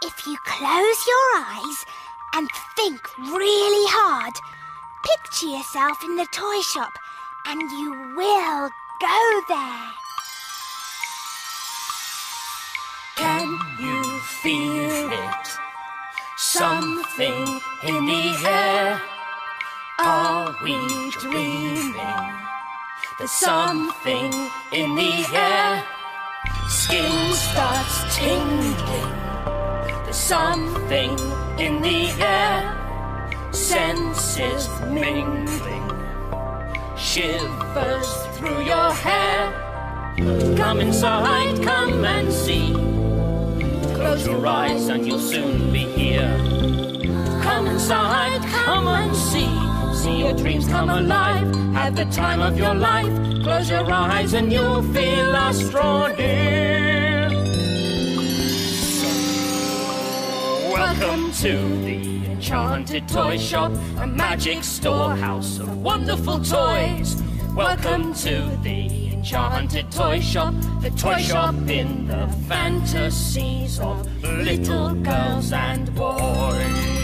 If you close your eyes and think really hard, picture yourself in the toy shop and you will go there. Can you feel it? Something in the air. Are we dreaming? There's something in the air. Skin starts tingling. There's something in the air. Senses mingling. Shivers through your hair. Come inside, come and see. Close your eyes and you'll soon be here. Come inside, come and see. See your dreams come alive. Have the time of your life. Close your eyes and you'll feel us draw near. Welcome to the Enchanted Toy Shop, a magic storehouse of wonderful toys. Welcome to the Enchanted Toy Shop, the toy shop in the fantasies of little girls and boys.